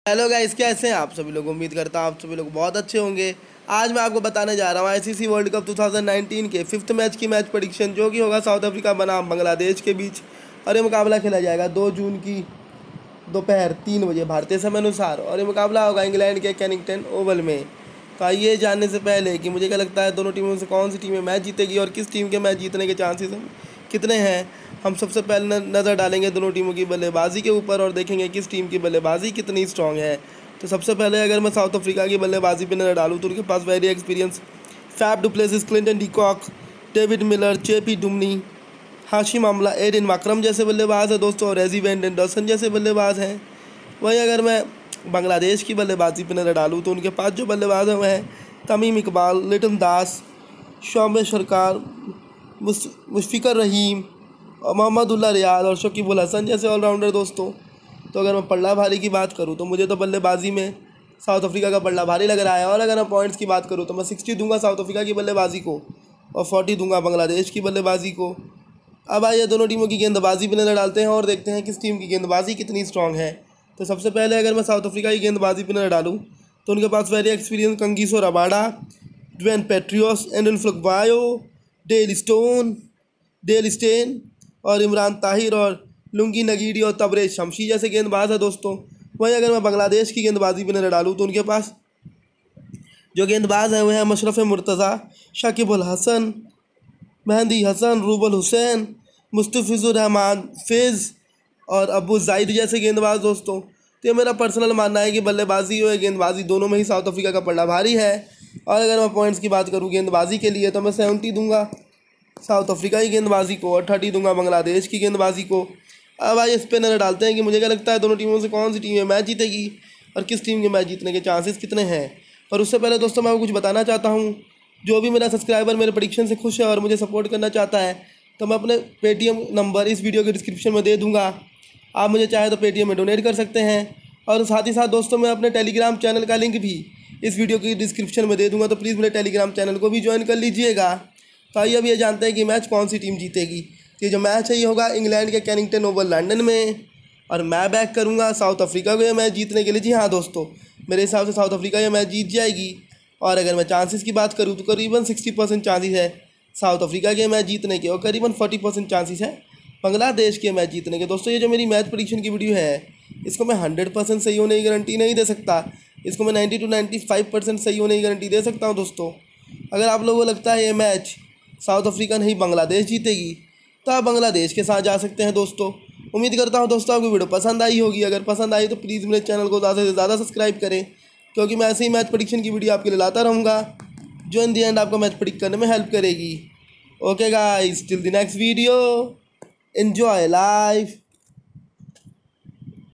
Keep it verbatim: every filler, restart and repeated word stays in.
Hello guys, कैसे हैं आप सभी लोग। उम्मीद करता हूँ आप सभी लोग बहुत अच्छे होंगे। आज मैं आपको बताने जा रहा हूँ आईसीसी वर्ल्ड कप दो हज़ार उन्नीस के फिफ्थ मैच की मैच प्रेडिक्शन, जो कि होगा साउथ अफ्रीका बनाम बांग्लादेश के बीच। और ये मुकाबला खेला जाएगा दो जून की दोपहर तीन बजे भारतीय समय अनुसार। और ये मुकाबला होगा इंग्लैंड के कैनिंगटन ओवल में। तो आइए जानने से पहले कि मुझे क्या लगता है दोनों टीमों से कौन सी टीमें मैच जीतेगी और किस टीम के मैच जीतने के चांसेस कितने हैं, हम सबसे पहले न- नज़र डालेंगे दोनों टीमों की बल्लेबाजी के ऊपर और देखेंगे किस टीम की बल्लेबाजी कितनी स्ट्रांग है। तो सबसे पहले अगर मैं साउथ अफ्रीका की बल्लेबाजी पे नज़र डालूँ तो उनके पास very experience Faf du Plessis, Quinton de Kock, David Miller, JP Duminy, Hashim Amla, Aiden Markram जैसे बल्लेबाज हैं दोस्तों, और रेजी वैन डेंडरसन जैसे बल्लेबाज हैं। वहीं अगर मैं बांग्लादेश की बल्लेबाजी पर नज़र डालूँ तो उनके पास जो बल्लेबाज हैं वह हैं तमीम इकबाल, लिटन दास, शौम सरकार, मुशफिकर रहीम, और मोहम्मदुल्ला रियाद और शकीबुल हसन जैसे ऑलराउंडर दोस्तों। तो अगर मैं पल्ला भारी की बात करूँ तो मुझे तो बल्लेबाजी में साउथ अफ्रीका का पल्ला भारी लग रहा है। और अगर मैं पॉइंट्स की बात करूँ तो मैं सिक्सटी दूंगा साउथ अफ्रीका की बल्लेबाजी को और फोर्टी दूंगा बांग्लादेश की बल्लेबाजी को। अब आइए दोनों टीमों की गेंदबाजी पर नज़र डालते हैं और देखते हैं किस टीम की गेंदबाजी कितनी स्ट्रांग है। तो सबसे पहले अगर मैं साउथ अफ्रीका की गेंदबाजी पर नज़र डालूँ तो उनके पास very experience Kagiso Rabada, Dwaine Pretorius, Andile Phehlukwayo, Dale Stone Dale Steyn और इमरान ताहिर और लुंगी नगीडी और तबरेज शमशी जैसे गेंदबाज है दोस्तों। वहीं अगर मैं बांग्लादेश की गेंदबाजी पर नज़र डालूँ तो उनके पास जो गेंदबाज हैं वह हैं मशरफ मुर्तज़ा, शाकिबुल हसन, मेहंदी हसन, रूबल हुसैन, मुस्तफिजुर रहमान, फेज़ और अबू जाहिद जैसे गेंदबाज दोस्तों। तो ये मेरा पर्सनल मानना है कि बल्लेबाजी और गेंदबाजी दोनों में ही साउथ अफ्रीका का पलड़ा भारी है। और अगर मैं पॉइंट्स की बात करूँ गेंदबाजी के लिए तो मैं सेवेंटी दूंगा साउथ अफ्रीका की गेंदबाजी को और थर्टी दूंगा बांग्लादेश की गेंदबाजी को। अब आइए इस पर नज़र डालते हैं कि मुझे क्या लगता है दोनों टीमों से कौन सी टीम मैच जीतेगी और किस टीम के मैच जीतने के चांसेस कितने हैं। पर उससे पहले दोस्तों मैं आपको कुछ बताना चाहता हूँ। जो भी मेरा सब्सक्राइबर मेरे प्रेडिक्शन से खुश है और मुझे सपोर्ट करना चाहता है तो मैं अपने पेटीएम नंबर इस वीडियो के डिस्क्रिप्शन में दे दूँगा। आप मुझे चाहे तो पेटीएम में डोनेट कर सकते हैं। और साथ ही साथ दोस्तों मैं अपने टेलीग्राम चैनल का लिंक भी इस वीडियो की डिस्क्रिप्शन में दे दूँगा, तो प्लीज़ मेरे टेलीग्राम चैनल को भी ज्वाइन कर लीजिएगा। तो आइए अब ये जानते हैं कि मैच कौन सी टीम जीतेगी। ये जो मैच है ये होगा इंग्लैंड के कैनिंगटन ओवल लंदन में और मैं बैक करूँगा साउथ अफ्रीका को ये मैच जीतने के लिए। जी हाँ दोस्तों, मेरे हिसाब से साउथ अफ्रीका ये मैच जीत जाएगी। और अगर मैं चांसेस की बात करूँ तो करीबन सिक्सटी परसेंट चांसेस है साउथ अफ्रीका के मैच जीतने के और करीबन फोर्टी परसेंट चांसेस है बांग्लादेश के मैच जीतने के। दोस्तों ये जो मेरी मैच प्रेडिक्शन की वीडियो है इसको मैं हंड्रेड परसेंट सही होने की गारंटी नहीं दे सकता, इसको मैं ninety to ninety five percent सही होने की गारंटी दे सकता हूँ दोस्तों। अगर आप लोगों को लगता है ये मैच साउथ अफ्रीका नहीं बांग्लादेश जीतेगी तो आप बांग्लादेश के साथ जा सकते हैं दोस्तों। उम्मीद करता हूँ दोस्तों आपको वीडियो पसंद आई होगी। अगर पसंद आई तो प्लीज़ मेरे चैनल को ज़्यादा से ज़्यादा सब्सक्राइब करें, क्योंकि मैं ऐसे ही मैच प्रेडिक्शन की वीडियो आपके लिए लाता रहूँगा जो इन दी एंड आपको मैच प्रेडिक्ट करने में हेल्प करेगी। Okay guys, till the next video, enjoy life.